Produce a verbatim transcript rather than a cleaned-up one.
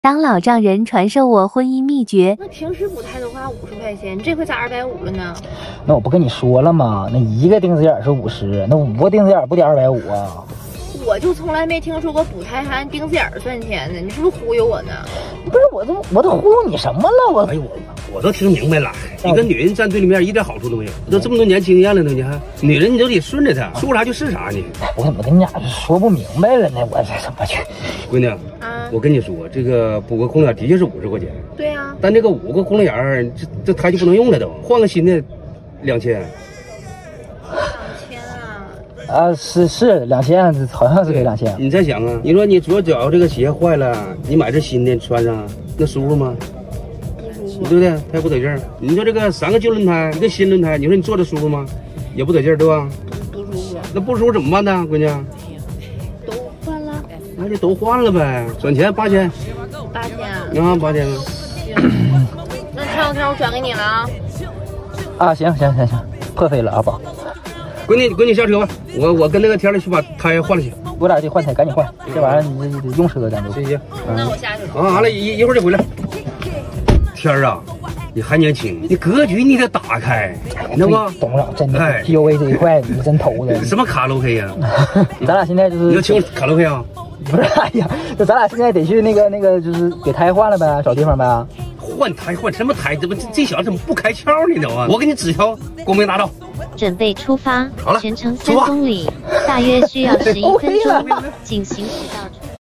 当老丈人传授我婚姻秘诀。 那平时补胎都花五十块钱，这回咋二百五了呢？ 那我不跟你说了吗？那一个钉子眼是五十，那五个钉子眼不得二百五啊？ 我就从来没听说过补胎还按钉子眼算钱呢，你是不是忽悠我呢？ 不是，我都我都忽悠你什么了？我哎呦我我都听明白了，你跟女人站对立面一点好处都没有，都这么多年经验了呢，你还女人你都得顺着她，说啥就是啥呢。 我怎么跟你俩说不明白了呢？我这怎么去？ 闺女， 啊， 我跟你说，这个补个空脸的确是五十块钱， 对呀、啊， 但这个五个空脸儿，这这胎就不能用了都，换个新的，两千。 两千啊。 啊，是是两千，好像是给两千。 你再想啊，你说你左脚这个鞋坏了，你买这新的穿上，那舒服吗？对不对？它也不得劲儿。你说这个三个旧轮胎，一个新轮胎，你说你坐着舒服吗？也不得劲儿，对吧？ 不舒服。 那不舒服怎么办呢，闺女？ 都换了。 那就都换了呗，转钱八千。 八千啊？ 啊，八千啊。 那车钥匙我转给你了啊。 啊，行行行行，破费了啊，宝。 闺女，闺女下车吧，我我跟那个天儿去把胎换了去。 我俩得换胎，赶紧换，这玩意儿你得用车咱都。 行行， 那我下去了。 啊，完了，一一会儿就回来。天儿啊，你还年轻，你格局你得打开，你知道吗？ 懂了，真的。 哎 P U A 这一块你真头子。 什么卡路 K 呀？ 咱俩现在就是。 你要听卡路 K 啊？ 不是，哎呀，就咱俩现在得去那个那个，就是给胎换了呗，找地方呗。 换胎换什么胎？怎么这这小子怎么不开窍呢？你知道吗？我给你指条光明大道。 准备出发， 好了， 全程三公里，大约需要十一分钟，进行辅导。